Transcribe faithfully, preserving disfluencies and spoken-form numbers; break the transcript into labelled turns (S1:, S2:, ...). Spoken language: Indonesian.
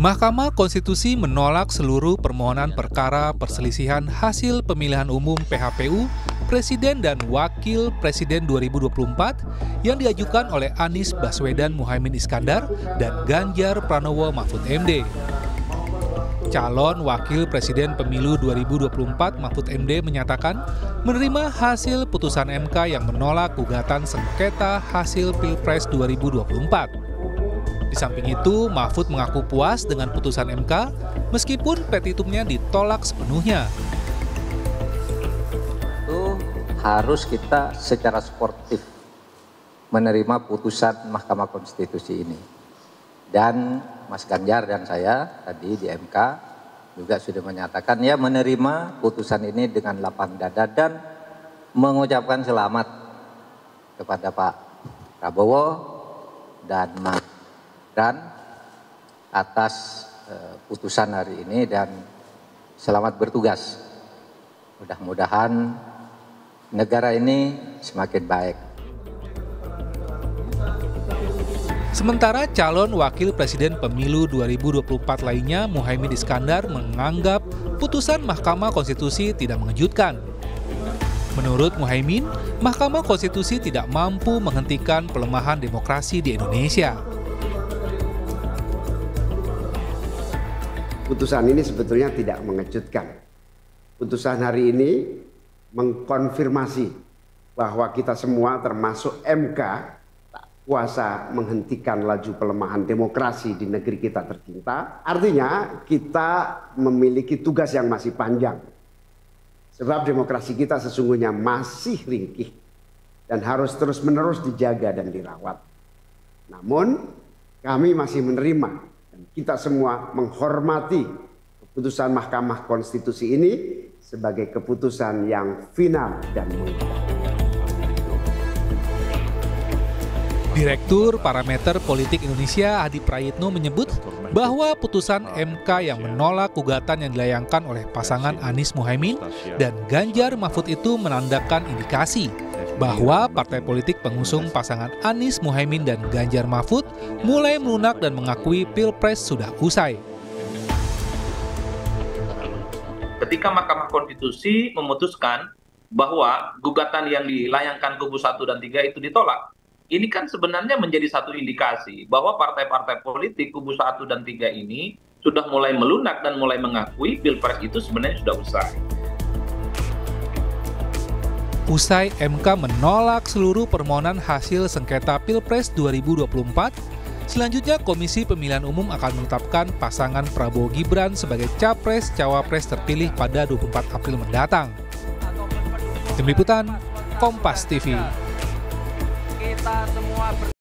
S1: Mahkamah Konstitusi menolak seluruh permohonan perkara perselisihan hasil pemilihan umum P H P U Presiden dan Wakil Presiden dua ribu dua puluh empat yang diajukan oleh Anies Baswedan Muhaimin Iskandar dan Ganjar Pranowo Mahfud M D. Calon Wakil Presiden Pemilu dua ribu dua puluh empat Mahfud M D menyatakan menerima hasil putusan M K yang menolak gugatan sengketa hasil Pilpres dua ribu dua puluh empat. Di samping itu, Mahfud mengaku puas dengan putusan M K meskipun petitumnya ditolak sepenuhnya.
S2: Itu harus kita secara sportif menerima putusan Mahkamah Konstitusi ini. Dan Mas Ganjar dan saya tadi di M K juga sudah menyatakan ya menerima putusan ini dengan lapang dada dan mengucapkan selamat kepada Pak Prabowo dan Mas dan atas uh, putusan hari ini dan selamat bertugas. Mudah-mudahan negara ini semakin baik.
S1: Sementara calon wakil presiden pemilu dua ribu dua puluh empat lainnya, Muhaimin Iskandar, menganggap putusan Mahkamah Konstitusi tidak mengejutkan. Menurut Muhaimin, Mahkamah Konstitusi tidak mampu menghentikan pelemahan demokrasi di Indonesia.
S3: Putusan ini sebetulnya tidak mengejutkan. Putusan hari ini mengkonfirmasi bahwa kita semua termasuk M K tak kuasa menghentikan laju pelemahan demokrasi di negeri kita tercinta. Artinya kita memiliki tugas yang masih panjang. Sebab demokrasi kita sesungguhnya masih ringkih dan harus terus-menerus dijaga dan dirawat. Namun kami masih menerima dan kita semua menghormati keputusan Mahkamah Konstitusi ini sebagai keputusan yang final dan mengikat.
S1: Direktur Parameter Politik Indonesia Adi Prayitno menyebut bahwa putusan M K yang menolak gugatan yang dilayangkan oleh pasangan Anies Muhaimin dan Ganjar Mahfud itu menandakan indikasi bahwa partai politik pengusung pasangan Anies Muhaimin dan Ganjar Mahfud mulai melunak dan mengakui Pilpres sudah usai.
S4: Ketika Mahkamah Konstitusi memutuskan bahwa gugatan yang dilayangkan kubu satu dan tiga itu ditolak, ini kan sebenarnya menjadi satu indikasi bahwa partai-partai politik kubu satu dan tiga ini sudah mulai melunak dan mulai mengakui Pilpres itu sebenarnya sudah usai.
S1: Usai M K menolak seluruh permohonan hasil sengketa Pilpres dua ribu dua puluh empat, selanjutnya Komisi Pemilihan Umum akan menetapkan pasangan Prabowo Gibran sebagai Capres-Cawapres terpilih pada dua puluh empat April mendatang. Tim Liputan, Kompas T V. Kita semua